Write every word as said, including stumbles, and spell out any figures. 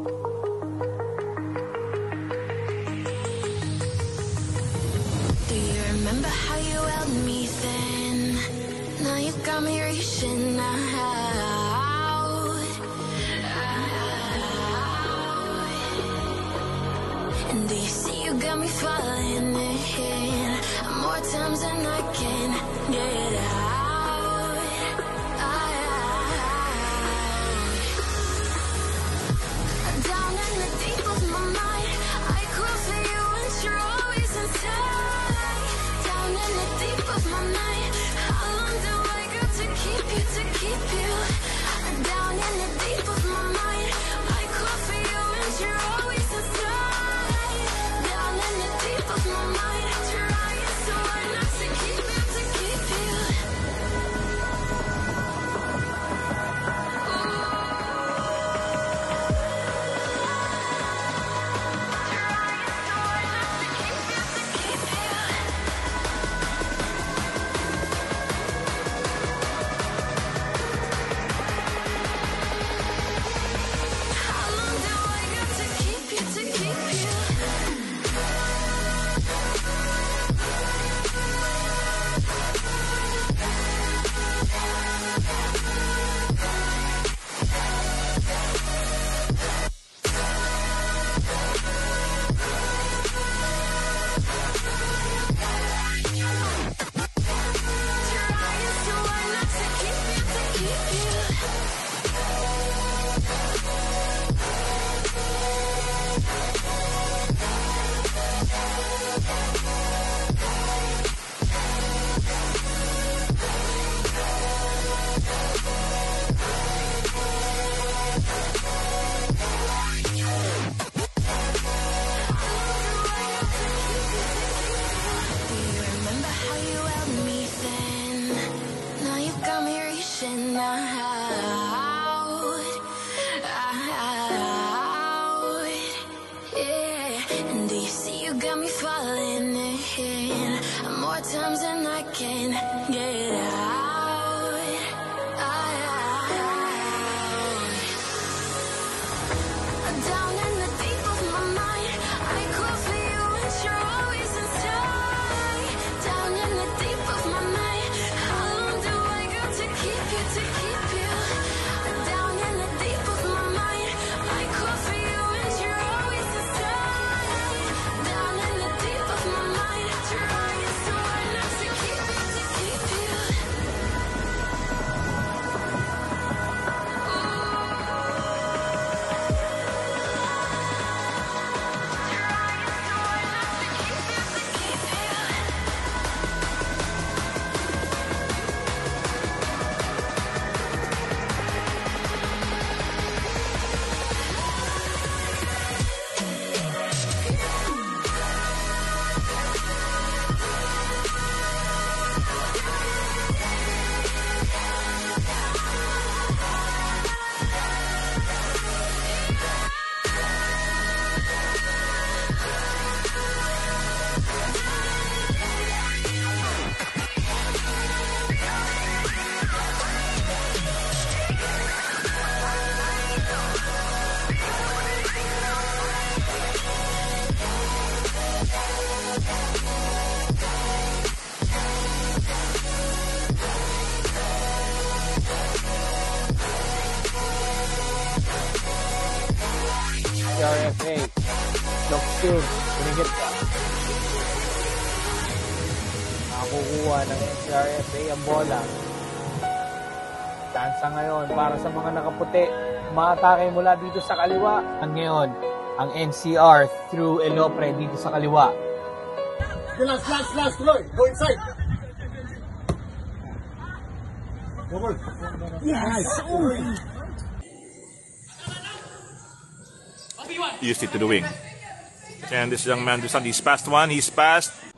Do you remember how you held me then? Now you got me reaching out, out. And do you see you got me falling in more times than I can get out, out. Down in the deep of my mind, I crawl for you and you're always inside. Down in the deep of my mind, how long do I got to keep you, to keep you? Down in the deep of my mind, I crawl for you and you're always inside. Down in the deep of my mind, trying so hard not to keep you, to keep you. How long do I got to keep you, to keep you? Trying so hard not to keep you, to keep you. Do you remember how you held me then? Now you got me reaching out, out. Yeah. And do you see you got me falling in more times than I can get out, out. Down in the deep of my mind, I crawl for you and you're always inside. Down in the deep of my mind, how long do I got to keep you, to keep you? Down in the deep of my mind, I crawl for you and you're always inside. Down in the deep of my mind, trying so hard not to keep you, to keep you. C R F A. Look soon. Pinigit ka. Nakakukuha ng N C R F A ang bola. Tansa ngayon para sa mga nakaputi. Maatake mula dito sa kaliwa. Ang ngayon, ang N C R through Elopre dito sa kaliwa. Last, last, last, tuloy. Go inside. Over. Yes. Used it to the wing. And this young man, Dusan, he's passed one, he's passed